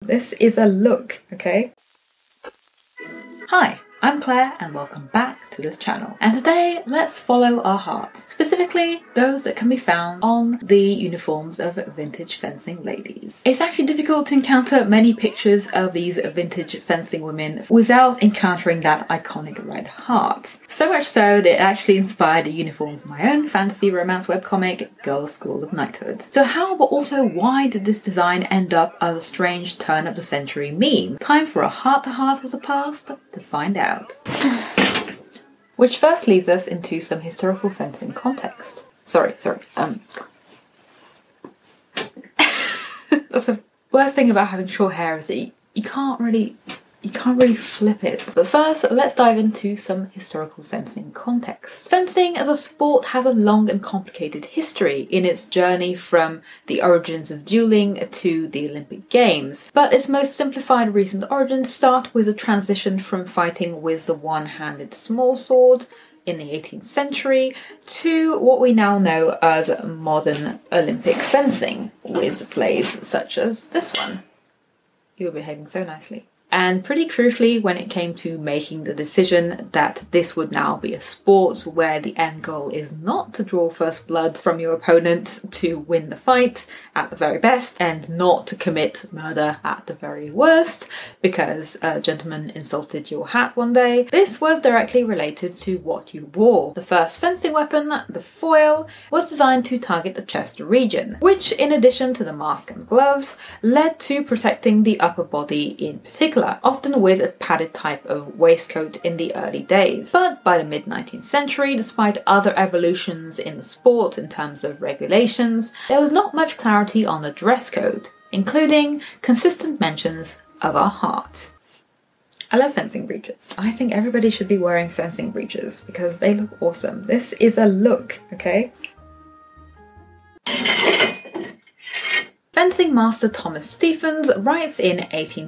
This is a look, okay? Hi, I'm Claire and welcome back to this channel. And today, let's follow our hearts. Specifically, those that can be found on the uniforms of vintage fencing ladies. It's actually difficult to encounter many pictures of these vintage fencing women without encountering that iconic red heart. So much so that it actually inspired the uniform of my own fantasy romance webcomic, Girls' School of Knighthood. So how, but also why did this design end up as a strange turn of the century meme? Time for a heart-to-heart with the past to find out. Which first leads us into some historical fencing context. That's the worst thing about having short hair is that you can't really flip it. But first, let's dive into some historical fencing context. Fencing as a sport has a long and complicated history in its journey from the origins of dueling to the Olympic Games. But its most simplified recent origins start with a transition from fighting with the one-handed small sword in the 18th century to what we now know as modern Olympic fencing, with blades such as this one. You're behaving so nicely. And pretty crucially, when it came to making the decision that this would now be a sport where the end goal is not to draw first blood from your opponent to win the fight at the very best, and not to commit murder at the very worst because a gentleman insulted your hat one day, this was directly related to what you wore. The first fencing weapon, the foil, was designed to target the chest region, which in addition to the mask and gloves, led to protecting the upper body in particular, often with a padded type of waistcoat in the early days. But by the mid-19th century, despite other evolutions in the sport in terms of regulations, there was not much clarity on the dress code, including consistent mentions of our heart. I love fencing breeches. I think everybody should be wearing fencing breeches because they look awesome. This is a look, okay? Fencing master Thomas Stephens writes in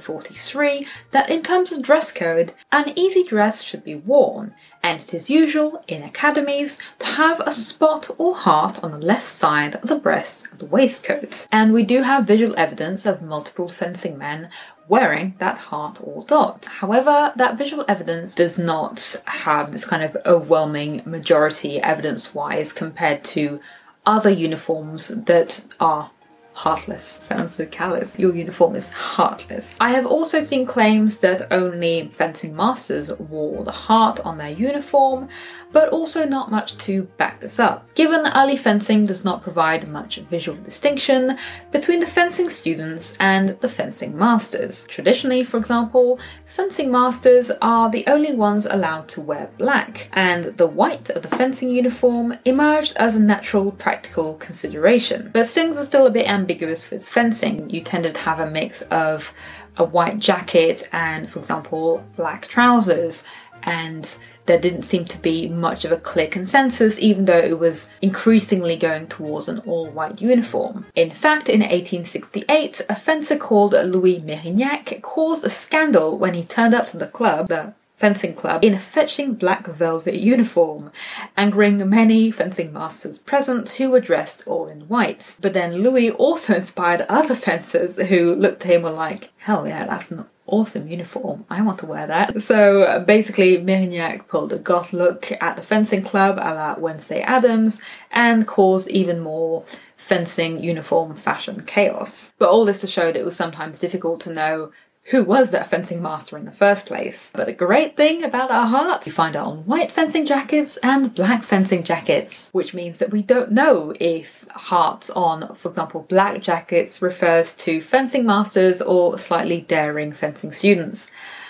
1843 that in terms of dress code, an easy dress should be worn, and it is usual in academies to have a spot or heart on the left side of the breast of the waistcoat. And we do have visual evidence of multiple fencing men wearing that heart or dot. However, that visual evidence does not have this kind of overwhelming majority evidence-wise compared to other uniforms that are heartless. Sounds so callous. Your uniform is heartless. I have also seen claims that only fencing masters wore the heart on their uniform, but also not much to back this up, given early fencing does not provide much visual distinction between the fencing students and the fencing masters. Traditionally, for example, fencing masters are the only ones allowed to wear black, and the white of the fencing uniform emerged as a natural practical consideration. But things were still a bit ambiguous with fencing. You tended to have a mix of a white jacket and, for example, black trousers, and there didn't seem to be much of a clear consensus, even though it was increasingly going towards an all-white uniform. In fact, in 1868, a fencer called Louis Mérignac caused a scandal when he turned up to the club, the fencing club, in a fetching black velvet uniform, angering many fencing masters present who were dressed all in white. But then Louis also inspired other fencers who looked at him and were like, hell yeah, that's an awesome uniform, I want to wear that. So basically Mérignac pulled a goth look at the fencing club a la Wednesday Addams and caused even more fencing uniform fashion chaos. But all this to show that it was sometimes difficult to know who was that fencing master in the first place. But the great thing about our heart, you find it on white fencing jackets and black fencing jackets, which means that we don't know if hearts on, for example, black jackets refers to fencing masters or slightly daring fencing students.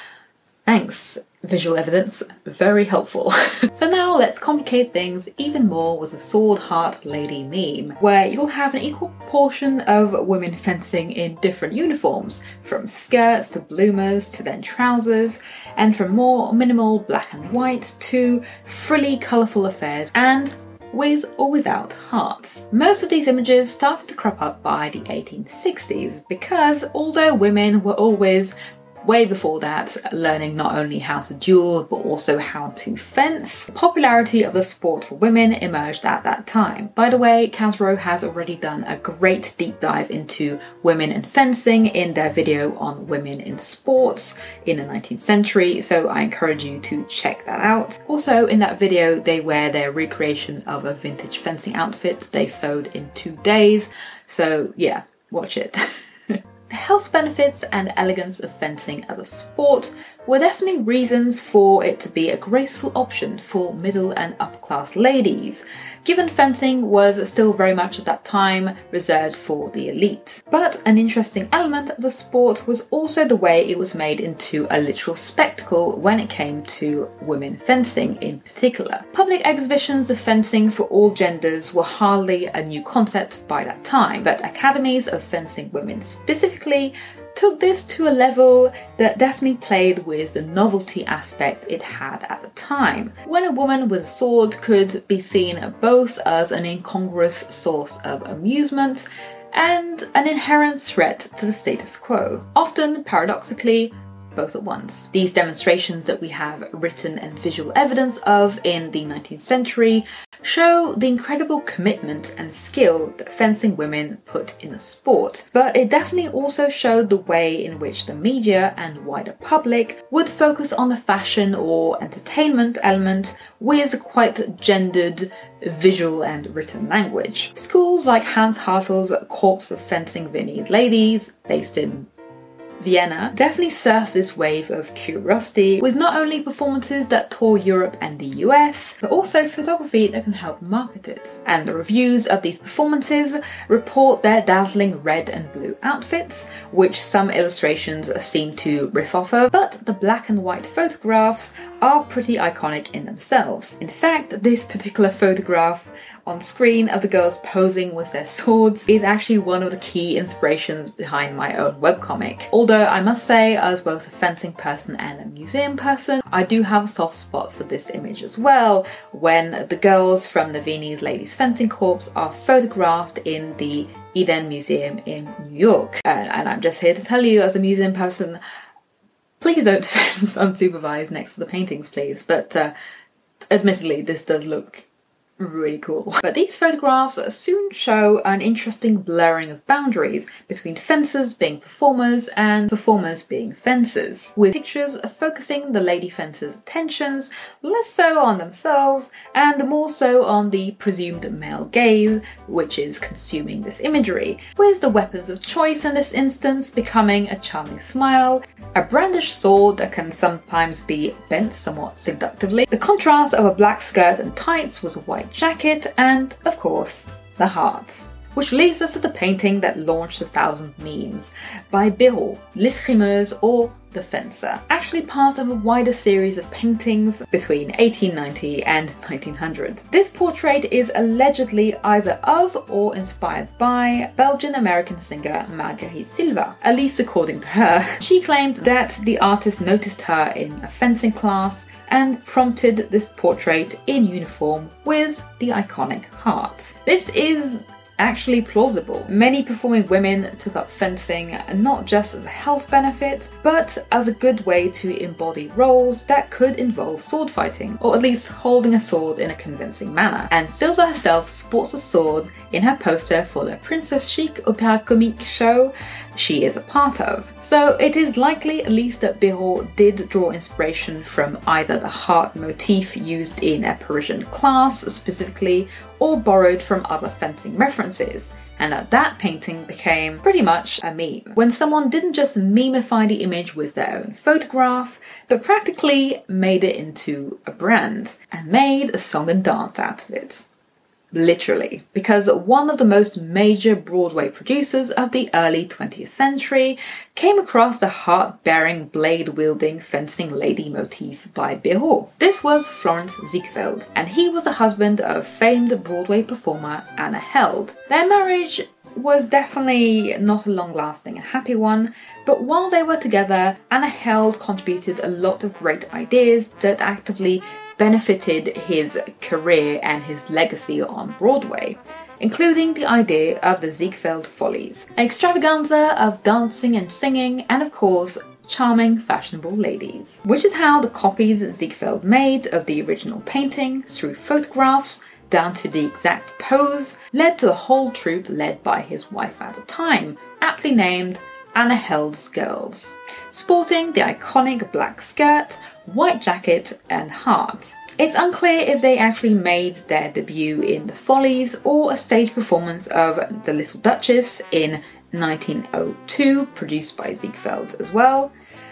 Thanks, visual evidence, very helpful. So now let's complicate things even more with a sword heart lady meme, where you'll have an equal proportion of women fencing in different uniforms, from skirts to bloomers to then trousers, and from more minimal black and white to frilly colourful affairs, and with or without hearts. Most of these images started to crop up by the 1860s because although women were always way before that, learning not only how to duel but also how to fence. The popularity of the sport for women emerged at that time. By the way, Casro has already done a great deep dive into women and fencing in their video on women in sports in the 19th century, so I encourage you to check that out. Also, in that video, they wear their recreation of a vintage fencing outfit they sewed in 2 days, so yeah, watch it. The health benefits and elegance of fencing as a sport were definitely reasons for it to be a graceful option for middle and upper class ladies, given fencing was still very much at that time reserved for the elite. But an interesting element of the sport was also the way it was made into a literal spectacle when it came to women fencing in particular. Public exhibitions of fencing for all genders were hardly a new concept by that time, but academies of fencing women specifically took this to a level that definitely played with the novelty aspect it had at the time, when a woman with a sword could be seen both as an incongruous source of amusement and an inherent threat to the status quo, often paradoxically both at once. These demonstrations that we have written and visual evidence of in the 19th century show the incredible commitment and skill that fencing women put in the sport, but it definitely also showed the way in which the media and wider public would focus on the fashion or entertainment element with quite gendered visual and written language. Schools like Hans Hartel's Corps of Fencing Viennese Ladies, based in Vienna, definitely surfed this wave of curiosity with not only performances that tour Europe and the US, but also photography that can help market it. And the reviews of these performances report their dazzling red and blue outfits, which some illustrations seem to riff off of, but the black and white photographs are pretty iconic in themselves. In fact, this particular photograph on screen of the girls posing with their swords is actually one of the key inspirations behind my own webcomic. Although I must say, as both a fencing person and a museum person, I do have a soft spot for this image as well, when the girls from the Viennese Ladies Fencing Corps are photographed in the Eden Museum in New York. And I'm just here to tell you, as a museum person, please don't fence unsupervised next to the paintings, please. But admittedly, this does look really cool. But these photographs soon show an interesting blurring of boundaries between fencers being performers and performers being fencers, with pictures focusing the lady fencers' attentions less so on themselves and more so on the presumed male gaze, which is consuming this imagery, with the weapons of choice in this instance becoming a charming smile, a brandished sword that can sometimes be bent somewhat seductively, the contrast of a black skirt and tights with a white jacket, and, of course, the heart. Which leads us to the painting that launched 1,000 memes by Béraud, L'Escrimeuse or The Fencer, actually part of a wider series of paintings between 1890 and 1900. This portrait is allegedly either of or inspired by Belgian-American singer Marguerite Silva, at least according to her. She claimed that the artist noticed her in a fencing class and prompted this portrait in uniform with the iconic heart. This is actually plausible. Many performing women took up fencing not just as a health benefit, but as a good way to embody roles that could involve sword fighting, or at least holding a sword in a convincing manner. And Silva herself sports a sword in her poster for the Princess Chic Opéra Comique show she is a part of. So it is likely at least that Béraud did draw inspiration from either the heart motif used in a Parisian class specifically, or borrowed from other fencing references, and that painting became pretty much a meme. When someone didn't just memify the image with their own photograph, but practically made it into a brand, and made a song and dance out of it. Literally, because one of the most major Broadway producers of the early 20th century came across the heart-bearing, blade-wielding fencing lady motif by Béraud. This was Florence Ziegfeld, and he was the husband of famed Broadway performer Anna Held. Their marriage was definitely not a long-lasting and happy one, but while they were together, Anna Held contributed a lot of great ideas that actively benefited his career and his legacy on Broadway, including the idea of the Ziegfeld Follies, an extravaganza of dancing and singing, and of course charming, fashionable ladies. Which is how the copies Ziegfeld made of the original painting, through photographs, down to the exact pose, led to a whole troupe led by his wife at the time, aptly named Anna Held's Girls, sporting the iconic black skirt, white jacket and heart. It's unclear if they actually made their debut in The Follies or a stage performance of The Little Duchess in 1902, produced by Ziegfeld as well.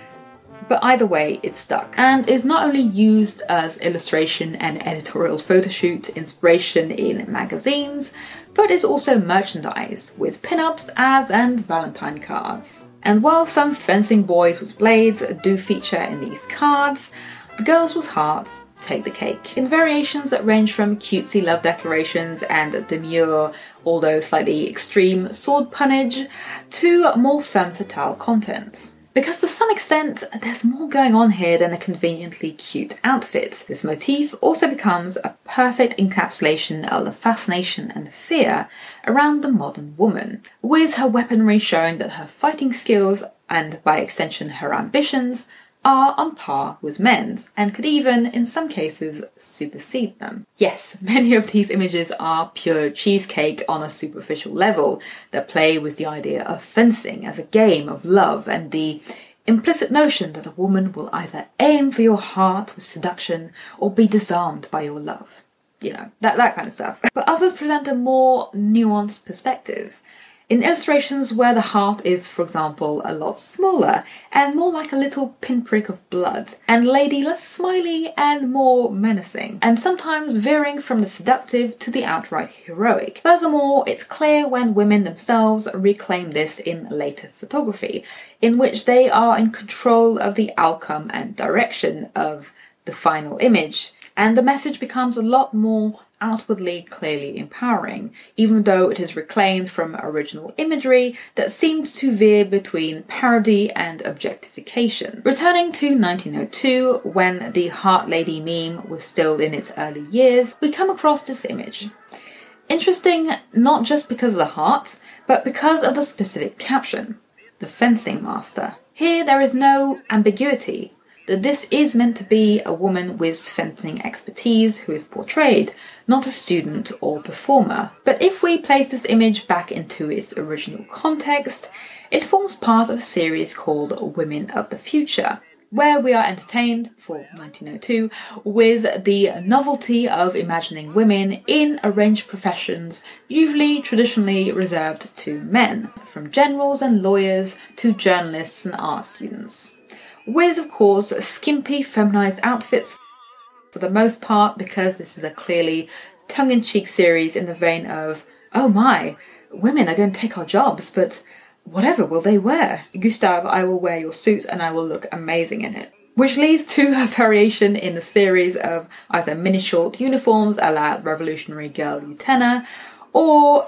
But either way, it stuck, and is not only used as illustration and editorial photoshoot inspiration in magazines, but is also merchandised with pin-ups, ads and Valentine cards. And while some fencing boys with blades do feature in these cards, the girls with hearts take the cake, in variations that range from cutesy love declarations and demure, although slightly extreme, sword punnage to more femme fatale content. Because to some extent, there's more going on here than a conveniently cute outfit. This motif also becomes a perfect encapsulation of the fascination and fear around the modern woman, with her weaponry showing that her fighting skills, and by extension her ambitions, are on par with men's, and could even, in some cases, supersede them. Yes, many of these images are pure cheesecake on a superficial level, that play with the idea of fencing as a game of love and the implicit notion that a woman will either aim for your heart with seduction or be disarmed by your love. You know, that kind of stuff. But others present a more nuanced perspective. In illustrations where the heart is, for example, a lot smaller and more like a little pinprick of blood, and lady less smiley and more menacing, and sometimes veering from the seductive to the outright heroic. Furthermore, it's clear when women themselves reclaim this in later photography, in which they are in control of the outcome and direction of the final image, and the message becomes a lot more outwardly clearly empowering, even though it is reclaimed from original imagery that seems to veer between parody and objectification. Returning to 1902, when the Heart Lady meme was still in its early years, we come across this image. Interesting not just because of the heart, but because of the specific caption, "The Fencing Master." Here there is no ambiguity that this is meant to be a woman with fencing expertise who is portrayed, not a student or performer. But if we place this image back into its original context, it forms part of a series called Women of the Future, where we are entertained, for 1902, with the novelty of imagining women in a range of professions usually traditionally reserved to men, from generals and lawyers to journalists and art students. With, of course, skimpy feminized outfits for the most part, because this is a clearly tongue-in-cheek series in the vein of, oh my, women are going to take our jobs, but whatever will they wear? Gustave, I will wear your suit and I will look amazing in it. Which leads to a variation in the series of either mini-short uniforms a la Revolutionary Girl Lieutenant, or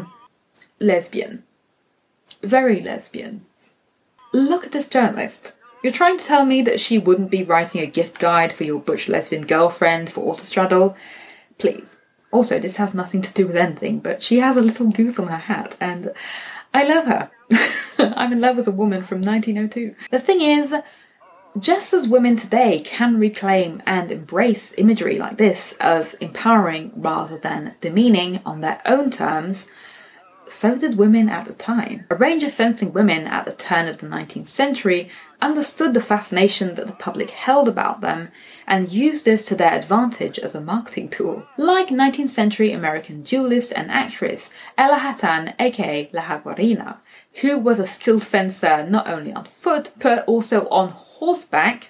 lesbian. Very lesbian. Look at this journalist. You're trying to tell me that she wouldn't be writing a gift guide for your butch lesbian girlfriend for Autostraddle? Please. Also, this has nothing to do with anything, but she has a little goose on her hat, and I love her. I'm in love with a woman from 1902. The thing is, just as women today can reclaim and embrace imagery like this as empowering rather than demeaning on their own terms, so did women at the time. A range of fencing women at the turn of the 19th century understood the fascination that the public held about them and used this to their advantage as a marketing tool. Like 19th century American duelist and actress Ella Hattan, aka La Jaguarina, who was a skilled fencer not only on foot but also on horseback,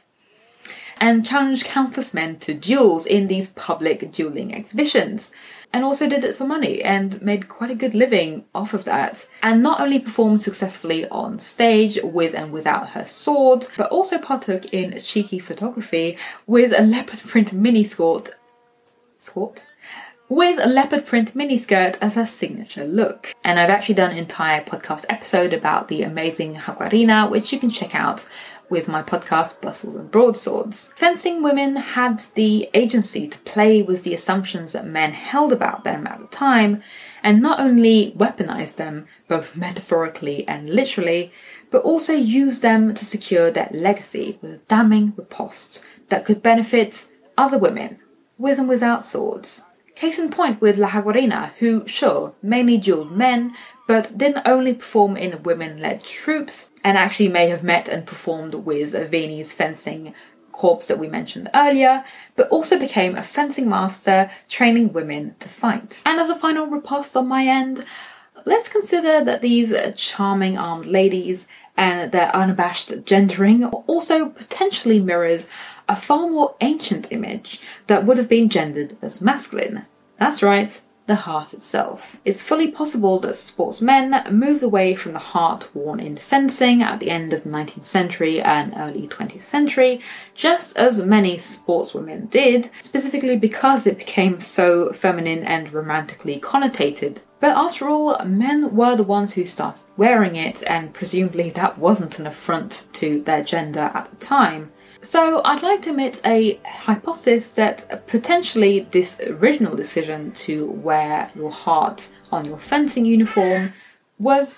and challenged countless men to duels in these public dueling exhibitions, and also did it for money and made quite a good living off of that, and not only performed successfully on stage with and without her sword, but also partook in cheeky photography with a leopard print miniskirt as her signature look. And I've actually done an entire podcast episode about the amazing Jaguarina, which you can check out with my podcast Bustles and Broadswords. Fencing women had the agency to play with the assumptions that men held about them at the time, and not only weaponize them, both metaphorically and literally, but also use them to secure their legacy with a damning riposte that could benefit other women, with and without swords. Case in point with La Jaguarina, who, sure, mainly dueled men, but didn't only perform in women-led troops, and actually may have met and performed with Viennese fencing corps that we mentioned earlier, but also became a fencing master, training women to fight. And as a final riposte on my end, let's consider that these charming armed ladies and their unabashed gendering also potentially mirrors a far more ancient image that would have been gendered as masculine. That's right, the heart itself. It's fully possible that sportsmen moved away from the heart worn in fencing at the end of the 19th century and early 20th century, just as many sportswomen did, specifically because it became so feminine and romantically connotated. But after all, men were the ones who started wearing it, and presumably that wasn't an affront to their gender at the time. So I'd like to emit a hypothesis that potentially this original decision to wear your heart on your fencing uniform was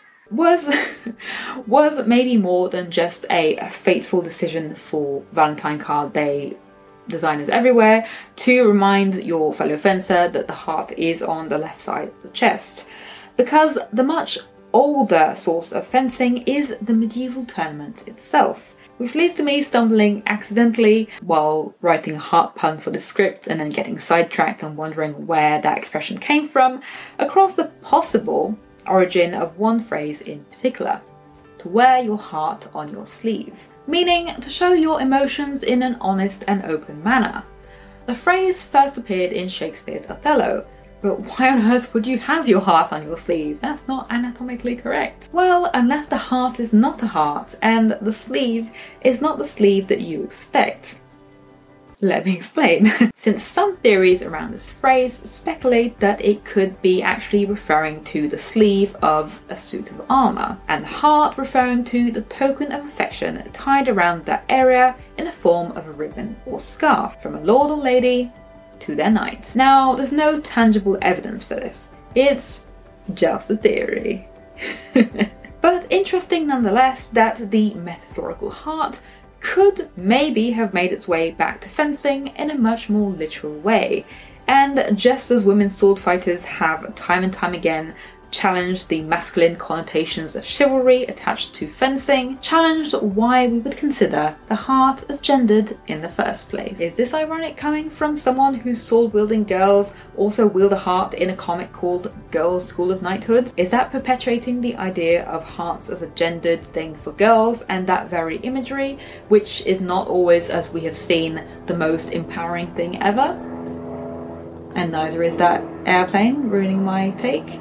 maybe more than just a fateful decision for Valentine card day designers everywhere to remind your fellow fencer that the heart is on the left side of the chest. Because the much older source of fencing is the medieval tournament itself. Which leads to me stumbling accidentally while writing a heart pun for the script and then getting sidetracked and wondering where that expression came from, across the possible origin of one phrase in particular: to wear your heart on your sleeve, meaning to show your emotions in an honest and open manner. The phrase first appeared in Shakespeare's Othello, but why on earth would you have your heart on your sleeve? That's not anatomically correct. Well, unless the heart is not a heart and the sleeve is not the sleeve that you expect. Let me explain. Since some theories around this phrase speculate that it could be actually referring to the sleeve of a suit of armour, and the heart referring to the token of affection tied around that area in the form of a ribbon or scarf from a lord or lady to their knight. Now, there's no tangible evidence for this. It's just a theory. But interesting nonetheless that the metaphorical heart could maybe have made its way back to fencing in a much more literal way. And just as women sword fighters have time and time again challenged the masculine connotations of chivalry attached to fencing, challenged why we would consider the heart as gendered in the first place. Is this ironic coming from someone whose sword-wielding girls also wield a heart in a comic called Girls' School of Knighthood? Is that perpetuating the idea of hearts as a gendered thing for girls and that very imagery, which is not always, as we have seen, the most empowering thing ever? And neither is that airplane ruining my take.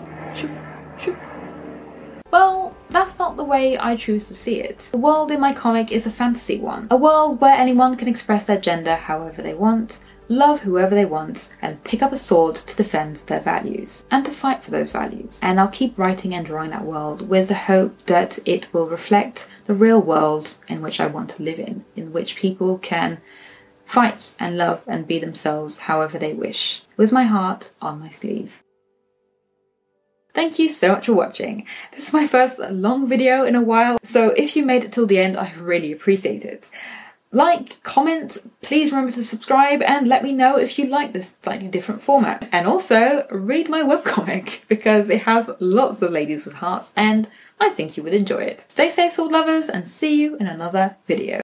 Well, that's not the way I choose to see it. The world in my comic is a fantasy one. A world where anyone can express their gender however they want, love whoever they want, and pick up a sword to defend their values, and to fight for those values. And I'll keep writing and drawing that world with the hope that it will reflect the real world in which I want to live in which people can fight and love and be themselves however they wish, with my heart on my sleeve. Thank you so much for watching. This is my first long video in a while, so if you made it till the end, I really appreciate it. Like, comment, please remember to subscribe, and let me know if you like this slightly different format. And also, read my webcomic, because it has lots of ladies with hearts, and I think you would enjoy it. Stay safe, sword lovers, and see you in another video.